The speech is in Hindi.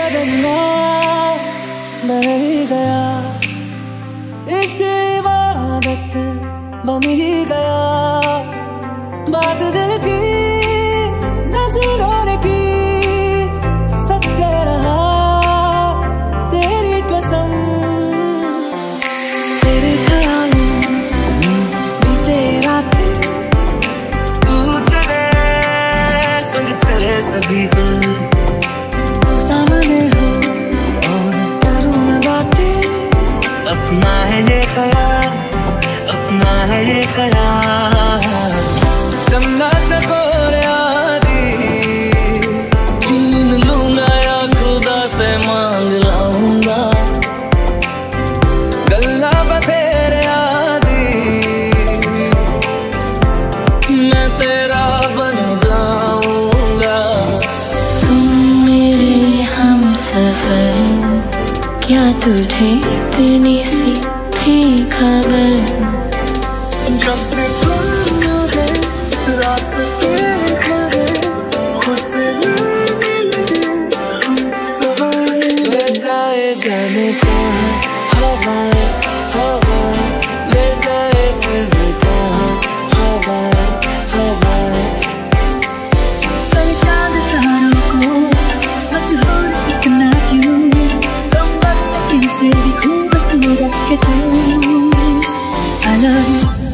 बदलना बन ही गया, इश्क इबादत बन ही गया। बात दिल की नजरों ने की, सच कह रहा तेरी कसम। तेरे ख्यालों बीते रातें, तू चले सुन चले सभी दिल, तू सामने हो और करूँ मैं बातें। अपना है ये ख्याल, अपना है ये ख्याल, चन्ना चकोर आदि छीन लूंगा या खुदा से मांग लाऊंगा। गल्ला बतेरे आदि मैं तेरा बन जाऊंगा। सुन मेरे हम सफर, क्या तुझे इतनी सी भी खबर? जब से तुम मिले रास्ते खुल गए, खुद से मिले सवाल ले जाए जाने का हवाएं, हवाएं ले जाए तुझे कहाँ, हवाएं, हवाएं। कल चांद तारों को मशहूर इतना क्यों, तुम वक्त इनसे भी खूबसूरत के तुम। I love you।